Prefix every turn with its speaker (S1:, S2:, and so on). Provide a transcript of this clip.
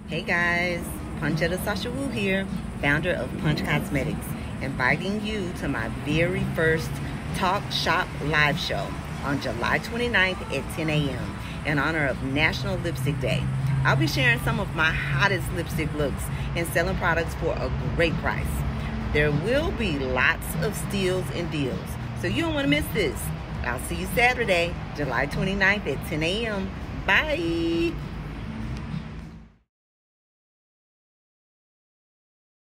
S1: Hey guys, Punchetta Sasha Wu here, founder of Punch Cosmetics, inviting you to my very first Talk Shop live show on July 29th at 10 a.m. in honor of National Lipstick Day. I'll be sharing some of my hottest lipstick looks and selling products for a great price. There will be lots of steals and deals, so you don't want to miss this. I'll see you Saturday, July 29th at 10 a.m. Bye!